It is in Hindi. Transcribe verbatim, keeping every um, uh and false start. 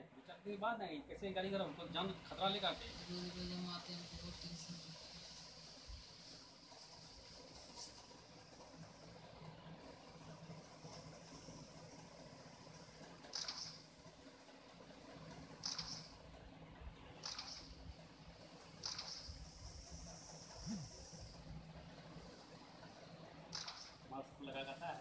दो चार दिन बाद आएंगे, कैसे गाड़ी करो, हमको जान खतरा लेकर आते हैं। रोज रोज हम आते हैं, हमको बहुत टेंशन है। मास्क लगा था।